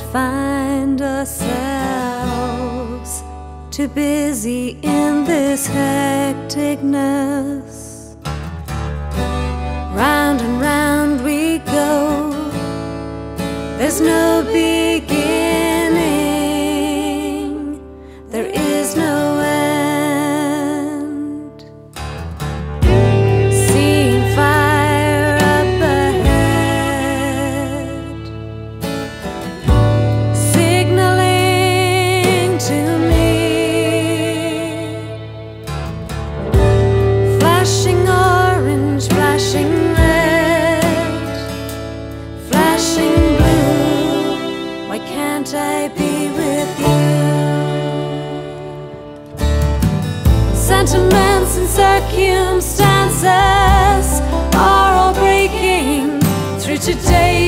find ourselves too busy in this hecticness. Round and round we go, there's no beginning, there is no end. Seeing fire up ahead, signaling to me, flashing orange, flashing red, flashing blue. Why can't I be with you? Sentiments and circumstances are all breaking through today.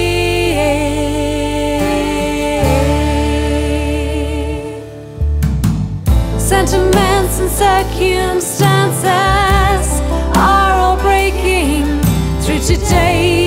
Sentiments and circumstances are all breaking through today.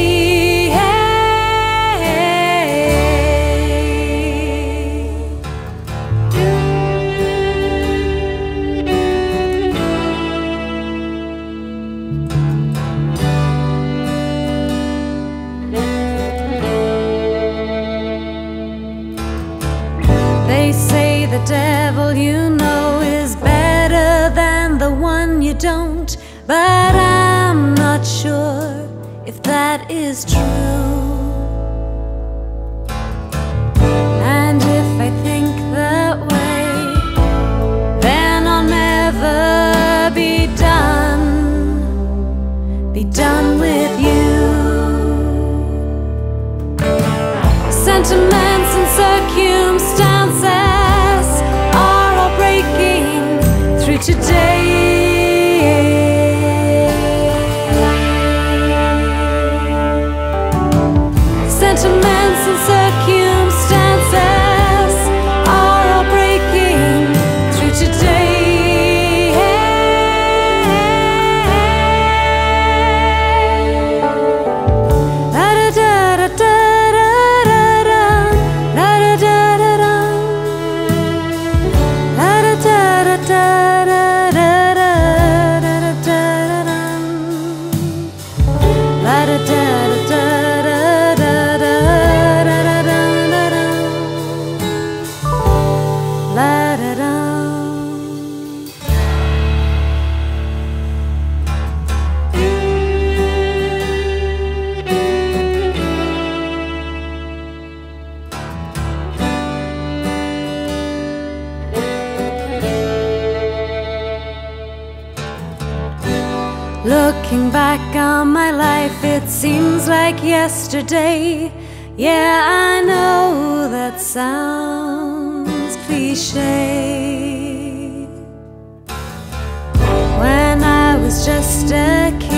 They say the devil you know is better than the one you don't, but I'm not sure if that is true. And if I think that way, then I'll never be done with you. Sentiments and circumstances are all breaking through today. Sentiments and circumstances are all breaking through today. Looking back on my life, it seems like yesterday. Yeah, I know that sounds cliche. When I was just a kid,